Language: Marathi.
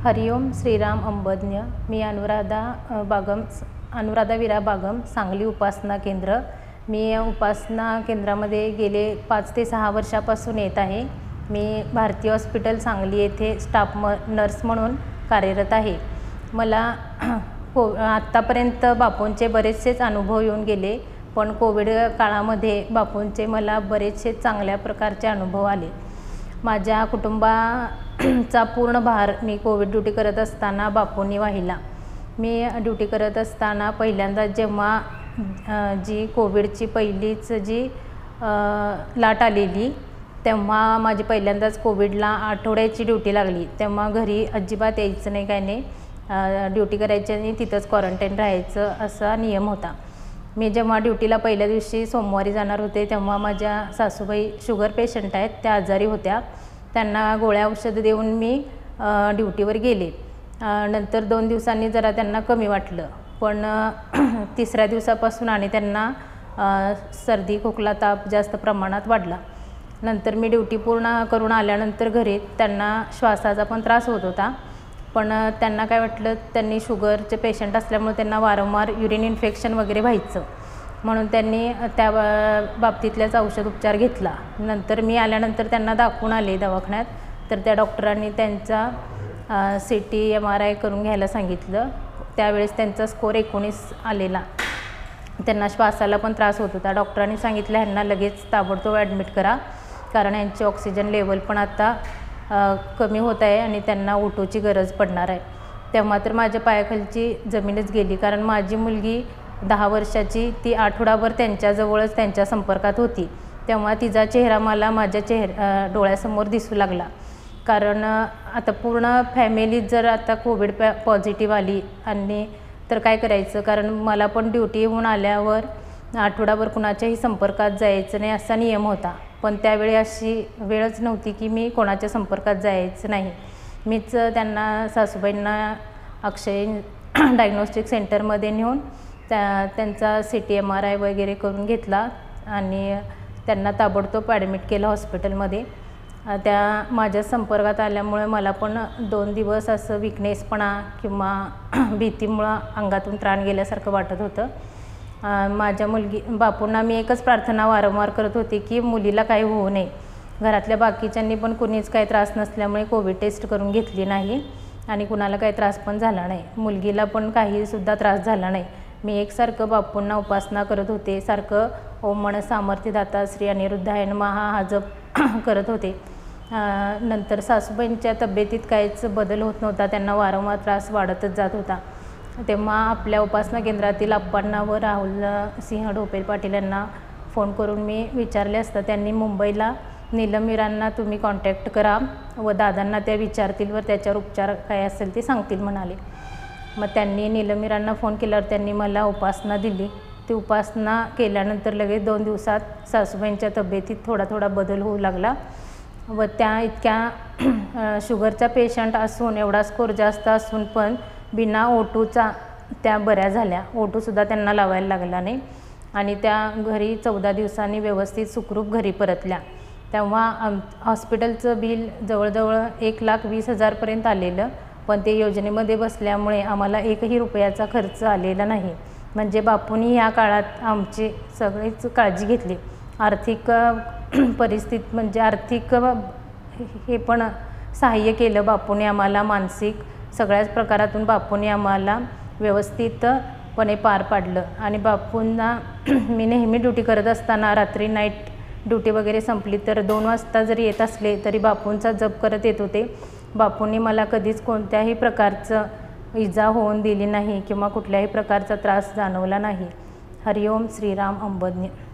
हरिओम श्रीराम अंबज्ञ। मी अनुराधा विरा बागम, सांगली उपासना केंद्र। मी या उपासना केंद्रामध्ये गेले 5 ते 6 वर्षापासून येत आहे। मी भारती हॉस्पिटल सांगली येथे स्टाफ नर्स म्हणून कार्यरत आहे। मला आत्तापर्यंत बापूंचे बरेचसेच अनुभव येऊन गेले, पण कोविड काळामध्ये बापूंचे मला बरेचसे चांगल्या प्रकारचे अनुभव आले। माझ्या कुटुंबाचा पूर्ण भार मी कोविड ड्यूटी करत असताना बापूंनी वाहिला। मी ड्यूटी करत असताना पहिल्यांदा जेव्हा जी कोविडची पहिलीच जी लाट आलेली, तेव्हा माझी पहिल्यांदाच कोविडला आठवड्याची ड्यूटी लागली। तेव्हा घरी अजिबात यायचं नाही, काय नाही, ड्यूटी करायची आणि तिथंच क्वारंटाईन राहायचं असा नियम होता। मी जेव्हा ड्यूटीला पहिल्या दिवशी सोमवारी जाणार होते, तेव्हा माझ्या सासूबाई शुगर पेशंट आहेत, त्या आजारी होत्या। त्यांना गोळ्या औषध देऊन मी ड्यूटीवर गेले। नंतर 2 दिवसांनी जरा त्यांना कमी वाटलं, पण 3ऱ्या दिवसापासून आणि त्यांना सर्दी खोकला ताप जास्त प्रमाणात वाढला। नंतर मी ड्यूटी पूर्ण करून आल्यानंतर घरी त्यांना श्वासाचा पण त्रास होत होता, पण त्यांना काय वाटलं, त्यांनी शुगरचे पेशंट असल्यामुळे त्यांना वारंवार युरिन इन्फेक्शन वगैरे व्हायचं, म्हणून त्यांनी त्या बाबतीतल्याच औषध उपचार घेतला। नंतर मी आल्यानंतर त्यांना दाखवून आले दवाखान्यात, तर त्या डॉक्टरांनी त्यांचा CT MRI करून घ्यायला सांगितलं। त्यावेळेस त्यांचा स्कोर 19 आलेला। त्यांना श्वासाला पण त्रास होत होता। डॉक्टरांनी सांगितलं ह्यांना लगेच ताबडतोब ॲडमिट करा, कारण यांची ऑक्सिजन लेवल पण आता कमी होत आहे आणि त्यांना ओटूची गरज पडणार आहे। तेव्हा तर माझ्या पायाखालची जमीनच गेली, कारण माझी मुलगी 10 वर्षाची, ती आठवडाभर त्यांच्याजवळच त्यांच्या संपर्कात होती। तेव्हा तिचा चेहरा मला माझ्या डोळ्यासमोर दिसू लागला, कारण आता पूर्ण फॅमिली जर आता कोविड पॉझिटिव्ह आली आणि तर काय करायचं, कारण मला पण ड्यूटी होऊन आल्यावर आठवडाभर कुणाच्याही संपर्कात जायचं नाही असा नियम होता, पण त्यावेळी अशी वेळच नव्हती की मी कोणाच्या संपर्कात जायचं नाही। मीच त्यांना सासूबाईंना अक्षय डायग्नोस्टिक सेंटरमध्ये नेऊन त्यांचा CT MRI वगैरे करून घेतला आणि त्यांना ताबडतोब ॲडमिट केलं हॉस्पिटलमध्ये। त्या माझ्या संपर्कात आल्यामुळे मला पण 2 दिवस असं विकनेसपणा किंवा भीतीमुळं अंगातून त्राण गेल्यासारखं वाटत होतं। माझ्या बापूंना मी एकच प्रार्थना वारंवार करत होते की मुलीला काही होऊ नये। घरातल्या बाकीच्यांनी पण कुणीच काही त्रास नसल्यामुळे कोविड टेस्ट करून घेतली नाही आणि कुणाला काही त्रास पण झाला नाही। मुलगीला पण काहीसुद्धा त्रास झाला नाही। मी एकसारखं बापूंना उपासना करत होते, सारखं ओम मन सामर्थ्यदाता श्री अनिरुद्धाय नमः हा जप करत होते। नंतर सासूबाईंच्या तब्येतीत काहीच बदल होत नव्हता, त्यांना वारंवार त्रास वाढतच जात होता। तेव्हा आपल्या उपासना केंद्रातील अप्पांना व राहुल सिंह ढोपेल पाटील यांना फोन करून मी विचारले असता त्यांनी मुंबईला नीलमवीरांना तुम्ही कॉन्टॅक्ट करा व दादांना त्या विचारतील व त्याच्यावर उपचार काय असेल ते सांगतील म्हणाले। मग त्यांनी नीलमवीरांना फोन केल्यावर त्यांनी मला उपासना दिली। ती उपासना केल्यानंतर लगेच 2 दिवसात सासूबाईंच्या तब्येतीत थोडा बदल होऊ लागला व त्या इतक्या शुगरचा पेशंट असून, एवढा स्कोर जास्त असून पण बिना ओटूचा त्या बऱ्या झाल्या। ओटूसुद्धा त्यांना लावायला लागला नाही आणि त्या घरी 14 दिवसांनी व्यवस्थित सुखरूप घरी परतल्या। तेव्हा हॉस्पिटलचं बिल जवळजवळ 1,20,000 पर्यंत आलेलं, पण ते योजनेमध्ये बसल्यामुळे आम्हाला 1ही रुपयाचा खर्च आलेला नाही। म्हणजे बापूंनी ह्या काळात आमची सगळीच काळजी घेतली। आर्थिक परिस्थिती म्हणजे आर्थिक हे पण सहाय्य केलं बापूंनी आम्हाला, मानसिक सगळ्याच प्रकारातून बापूंनी आम्हाला व्यवस्थितपणे पार पाडलं। आणि बापूंना मी नेहमी ड्यूटी करत असताना रात्री नाईट ड्यूटी वगैरे संपली तर 2 वाजता जरी येत असले तरी बापूंचा जप करत येत होते। बापूंनी मला कधीच कोणत्याही प्रकारचं इजा होऊन दिली नाही किंवा कुठल्याही प्रकारचा त्रास जाणवला नाही। हरिओम श्रीराम अंबज्ञ।